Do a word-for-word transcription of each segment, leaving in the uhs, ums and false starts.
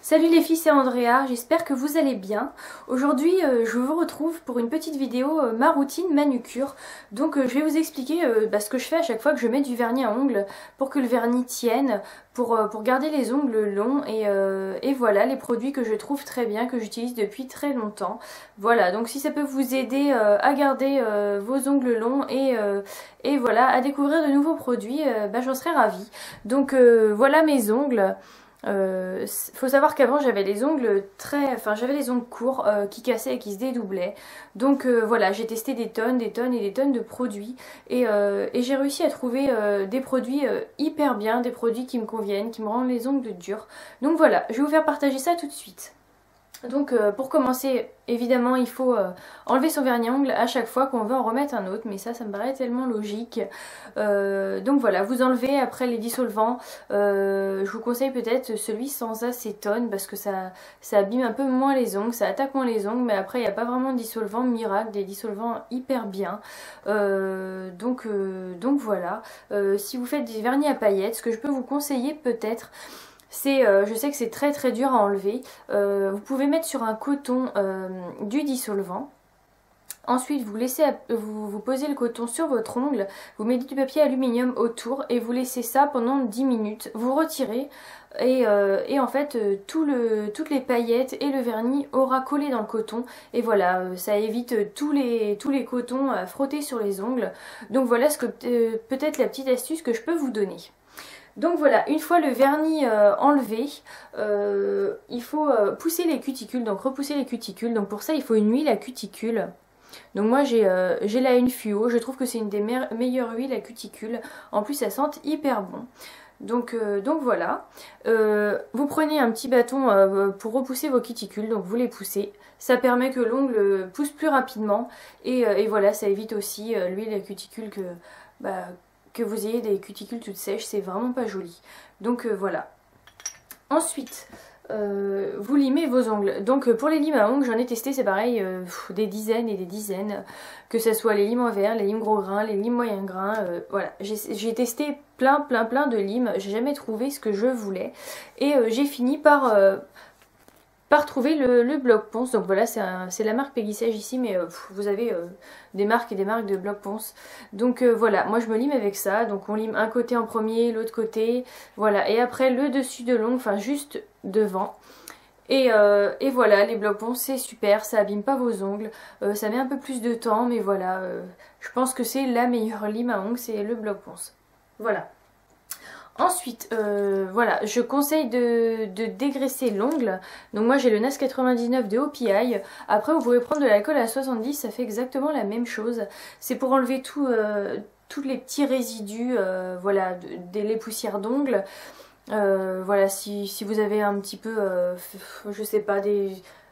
Salut les filles, c'est Andrea, j'espère que vous allez bien. Aujourd'hui euh, je vous retrouve pour une petite vidéo, euh, ma routine manucure. Donc euh, je vais vous expliquer euh, bah, ce que je fais à chaque fois que je mets du vernis à ongles pour que le vernis tienne, pour, euh, pour garder les ongles longs et, euh, et voilà les produits que je trouve très bien, que j'utilise depuis très longtemps. Voilà, donc si ça peut vous aider euh, à garder euh, vos ongles longs et, euh, et voilà, à découvrir de nouveaux produits, euh, bah, j'en serais ravie. Donc euh, voilà mes ongles. Euh, faut savoir qu'avant j'avais les ongles très, enfin j'avais les ongles courts euh, qui cassaient et qui se dédoublaient. Donc euh, voilà, j'ai testé des tonnes, des tonnes et des tonnes de produits et, euh, et j'ai réussi à trouver euh, des produits euh, hyper bien, des produits qui me conviennent, qui me rendent les ongles durs. Donc voilà, je vais vous faire partager ça tout de suite. Donc euh, pour commencer, évidemment il faut euh, enlever son vernis à ongles à chaque fois qu'on veut en remettre un autre, mais ça ça me paraît tellement logique. Euh, donc voilà, vous enlevez après les dissolvants. Euh, je vous conseille peut-être celui sans acétone parce que ça, ça abîme un peu moins les ongles, ça attaque moins les ongles, mais après il n'y a pas vraiment de dissolvant miracle, des dissolvants hyper bien. Euh, donc, euh, donc voilà, euh, si vous faites des vernis à paillettes, ce que je peux vous conseiller peut-être, c'est, euh, je sais que c'est très très dur à enlever, euh, vous pouvez mettre sur un coton euh, du dissolvant. Ensuite vous laissez, vous, vous posez le coton sur votre ongle, vous mettez du papier aluminium autour et vous laissez ça pendant dix minutes. Vous retirez et, euh, et en fait euh, tout le, toutes les paillettes et le vernis aura collé dans le coton. Et voilà, euh, ça évite euh, tous, les, tous les cotons à frotter sur les ongles. Donc voilà ce que euh, peut-être la petite astuce que je peux vous donner. Donc voilà, une fois le vernis euh, enlevé, euh, il faut euh, pousser les cuticules, donc repousser les cuticules. Donc pour ça il faut une huile à cuticule. Donc moi j'ai euh, j'ai la une fluo, je trouve que c'est une des me meilleures huiles à cuticule. En plus ça sent hyper bon. Donc, euh, donc voilà, euh, vous prenez un petit bâton euh, pour repousser vos cuticules, donc vous les poussez. Ça permet que l'ongle pousse plus rapidement et, euh, et voilà, ça évite aussi euh, l'huile à cuticule que... Bah, que vous ayez des cuticules toutes sèches, c'est vraiment pas joli. Donc euh, voilà. Ensuite, euh, vous limez vos ongles. Donc pour les limes à ongles, j'en ai testé, c'est pareil, euh, des dizaines et des dizaines. Que ce soit les limes en verre, les limes gros grains, les limes moyen grains. Euh, voilà, j'ai testé plein plein plein de limes. J'ai jamais trouvé ce que je voulais. Et euh, j'ai fini par... Euh, par trouver le, le bloc ponce. Donc voilà, c'est la marque Peggy Sage ici, mais euh, pff, vous avez euh, des marques et des marques de bloc ponce. Donc euh, voilà, moi je me lime avec ça. Donc on lime un côté en premier, l'autre côté, voilà, et après le dessus de l'ongle, enfin juste devant. Et, euh, et voilà, les blocs ponce c'est super, ça abîme pas vos ongles, euh, ça met un peu plus de temps, mais voilà, euh, je pense que c'est la meilleure lime à ongles, c'est le bloc ponce. Voilà. Ensuite, euh, voilà, je conseille de, de dégraisser l'ongle. Donc moi j'ai le N A S quatre-vingt-dix-neuf de O P I. Après vous pouvez prendre de l'alcool à soixante-dix, ça fait exactement la même chose. C'est pour enlever tout, euh, tous les petits résidus, euh, voilà, de, de, les poussières d'ongles. Euh, voilà, si, si vous avez un petit peu, euh, je sais pas, des,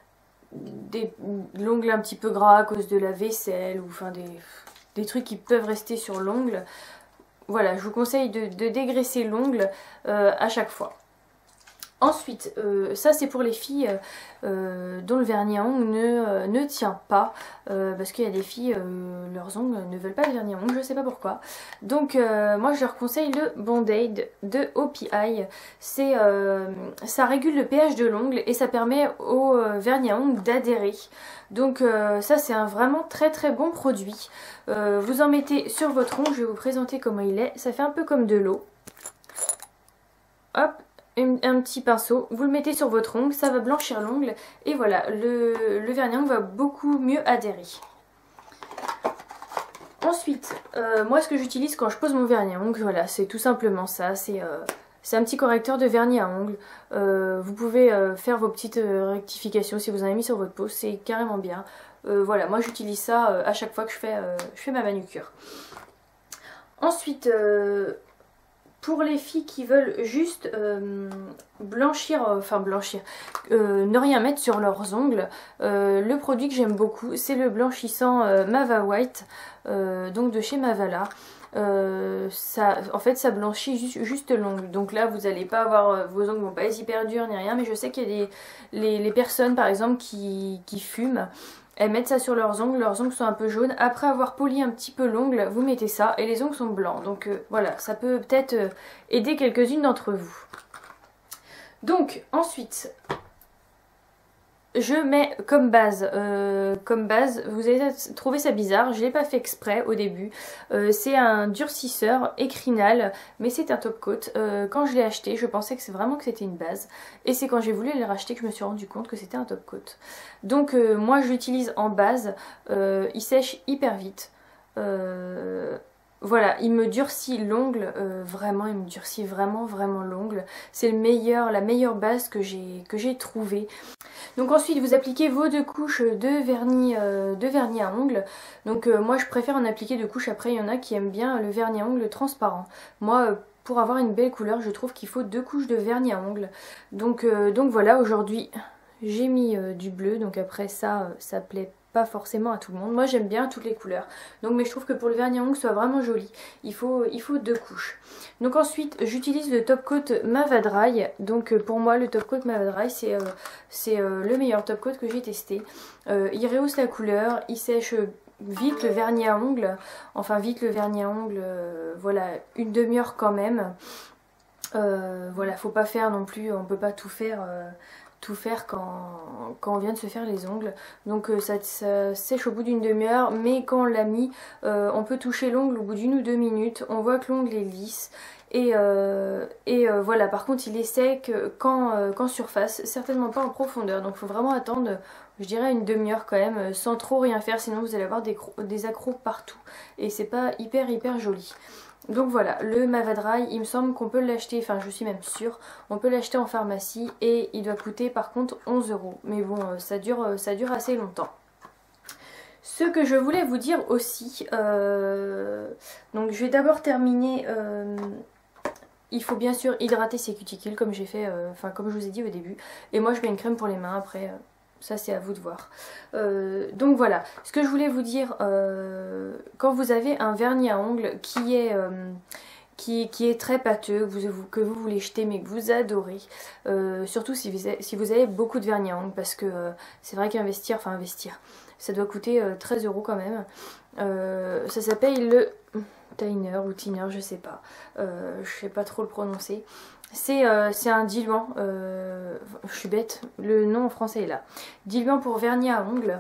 des l'ongle un petit peu gras à cause de la vaisselle ou enfin des, des trucs qui peuvent rester sur l'ongle. Voilà, je vous conseille de, de dégraisser l'ongle euh, à chaque fois. Ensuite, euh, ça c'est pour les filles euh, dont le vernis à ongles ne, euh, ne tient pas. Euh, parce qu'il y a des filles, euh, leurs ongles ne veulent pas de vernis à ongles, je sais pas pourquoi. Donc euh, moi je leur conseille le Band-Aid de O P I. C'est, euh, ça régule le pH de l'ongle et ça permet au euh, vernis à ongles d'adhérer. Donc euh, ça c'est un vraiment très très bon produit. Euh, vous en mettez sur votre ongle, je vais vous présenter comment il est. Ça fait un peu comme de l'eau. Hop, un, un petit pinceau, vous le mettez sur votre ongle, ça va blanchir l'ongle. Et voilà, le, le vernis à ongles va beaucoup mieux adhérer. Ensuite, euh, moi ce que j'utilise quand je pose mon vernis à ongles, voilà, c'est tout simplement ça. C'est... Euh, C'est un petit correcteur de vernis à ongles. Euh, vous pouvez euh, faire vos petites euh, rectifications si vous en avez mis sur votre peau, c'est carrément bien. Euh, voilà, moi j'utilise ça euh, à chaque fois que je fais, euh, je fais ma manucure. Ensuite, euh, pour les filles qui veulent juste euh, blanchir, euh, enfin blanchir, euh, ne rien mettre sur leurs ongles, euh, le produit que j'aime beaucoup, c'est le blanchissant euh, Mava White, euh, donc de chez Mavala. Euh, ça, en fait ça blanchit juste, juste l'ongle, donc là vous n'allez pas avoir, vos ongles vont pas être hyper durs ni rien, mais je sais qu'il y a des les, les personnes par exemple qui, qui fument, elles mettent ça sur leurs ongles, leurs ongles sont un peu jaunes, après avoir poli un petit peu l'ongle, vous mettez ça et les ongles sont blancs, donc euh, voilà, ça peut peut-être euh, aider quelques-unes d'entre vous. Donc ensuite, je mets comme base, euh, comme base, vous allez trouver ça bizarre, je l'ai pas fait exprès au début, euh, c'est un durcisseur écrinal, mais c'est un top coat. Euh, quand je l'ai acheté, je pensais que c'est vraiment que c'était une base, et c'est quand j'ai voulu le racheter que je me suis rendu compte que c'était un top coat. Donc euh, moi je l'utilise en base, euh, il sèche hyper vite. Euh, Voilà, il me durcit l'ongle, euh, vraiment, il me durcit vraiment, vraiment l'ongle. C'est le meilleur, la meilleure base que j'ai que j'ai trouvée. Donc ensuite, vous appliquez vos deux couches de vernis, euh, de vernis à ongles. Donc euh, moi, je préfère en appliquer deux couches. Après, il y en a qui aiment bien le vernis à ongles transparent. Moi, euh, pour avoir une belle couleur, je trouve qu'il faut deux couches de vernis à ongles. Donc, euh, donc voilà, aujourd'hui, j'ai mis euh, du bleu. Donc après ça, euh, ça plaît pas forcément à tout le monde. Moi j'aime bien toutes les couleurs. Donc mais je trouve que pour le vernis à ongles soit vraiment joli, il faut, il faut deux couches. Donc ensuite j'utilise le top coat Mavadry. Donc pour moi le top coat Mavadry c'est euh, c'est euh, le meilleur top coat que j'ai testé. Euh, il rehausse la couleur, il sèche vite le vernis à ongles. Enfin vite le vernis à ongles, euh, voilà, une demi-heure quand même. Euh, voilà, faut pas faire non plus, on peut pas tout faire... Euh, tout faire quand, quand on vient de se faire les ongles. Donc euh, ça, ça sèche au bout d'une demi-heure, mais quand on l'a mis, euh, on peut toucher l'ongle au bout d'une ou deux minutes, on voit que l'ongle est lisse. Et, euh, et euh, voilà, par contre il est sec qu'en euh, qu'en surface, certainement pas en profondeur. Donc il faut vraiment attendre, je dirais, une demi-heure quand même, sans trop rien faire, sinon vous allez avoir des, des accros partout. Et c'est pas hyper hyper joli. Donc voilà, le Mavadry, il me semble qu'on peut l'acheter, enfin je suis même sûre, on peut l'acheter en pharmacie et il doit coûter par contre onze euros. Mais bon, ça dure, ça dure assez longtemps. Ce que je voulais vous dire aussi, euh, donc je vais d'abord terminer, euh, il faut bien sûr hydrater ses cuticules comme j'ai fait, euh, enfin comme je vous ai dit au début. Et moi je mets une crème pour les mains après... Euh, ça c'est à vous de voir. Euh, donc voilà, ce que je voulais vous dire, euh, quand vous avez un vernis à ongles qui est, euh, qui, qui est très pâteux, que vous, que vous voulez jeter mais que vous adorez, euh, surtout si vous, avez, si vous avez beaucoup de vernis à ongles, parce que euh, c'est vrai qu'investir, enfin investir, ça doit coûter euh, treize euros quand même. Euh, ça s'appelle le Thinner ou Thinner, je sais pas, euh, je sais pas trop le prononcer. C'est euh, un diluant, euh, je suis bête, le nom en français est là. Diluant pour vernis à ongles.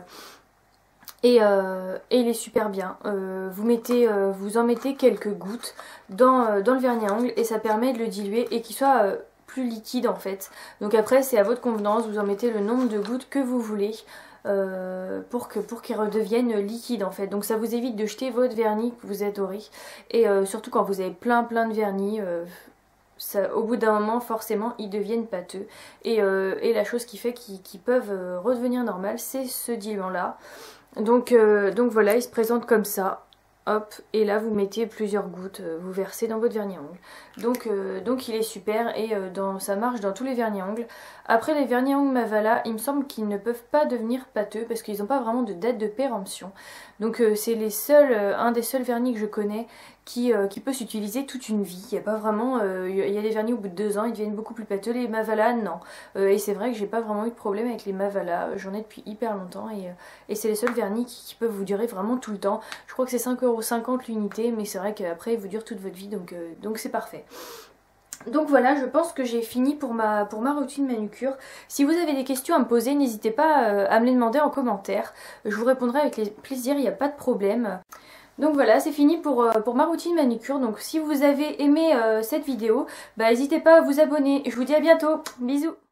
Et, euh, et il est super bien. Euh, vous, mettez, euh, vous en mettez quelques gouttes dans, euh, dans le vernis à ongles et ça permet de le diluer et qu'il soit euh, plus liquide en fait. Donc après c'est à votre convenance, vous en mettez le nombre de gouttes que vous voulez. Euh, pour que pour qu'il redevienne liquide en fait. Donc ça vous évite de jeter votre vernis que vous adorez. Et euh, surtout quand vous avez plein plein de vernis, euh, ça, au bout d'un moment forcément ils deviennent pâteux. Et, euh, et la chose qui fait qu'ils qu'ils peuvent euh, redevenir normales, c'est ce diluant là. Donc, euh, donc voilà, il se présente comme ça. Hop, et là vous mettez plusieurs gouttes, euh, vous versez dans votre vernis à ongles. Donc, euh, donc il est super et euh, dans, ça marche dans tous les vernis à ongles. Après les vernis à ongles Mavala, il me semble qu'ils ne peuvent pas devenir pâteux parce qu'ils n'ont pas vraiment de date de péremption. Donc euh, c'est les seuls, euh, un des seuls vernis que je connais qui, euh, qui peut s'utiliser toute une vie. Il n'y a pas vraiment, euh, il y a des vernis au bout de deux ans, ils deviennent beaucoup plus pâteux. Les Mavala, non. Euh, et c'est vrai que j'ai pas vraiment eu de problème avec les Mavala. J'en ai depuis hyper longtemps et, euh, et c'est les seuls vernis qui, qui peuvent vous durer vraiment tout le temps. Je crois que c'est cinq euros cinquante l'unité, mais c'est vrai qu'après ils vous durent toute votre vie, donc euh, donc c'est parfait. Donc voilà, je pense que j'ai fini pour ma, pour ma routine manucure. Si vous avez des questions à me poser, n'hésitez pas euh, à me les demander en commentaire. Je vous répondrai avec les plaisir, il n'y a pas de problème. Donc voilà, c'est fini pour, euh, pour ma routine manucure. Donc si vous avez aimé euh, cette vidéo, bah, n'hésitez pas à vous abonner. Je vous dis à bientôt. Bisous.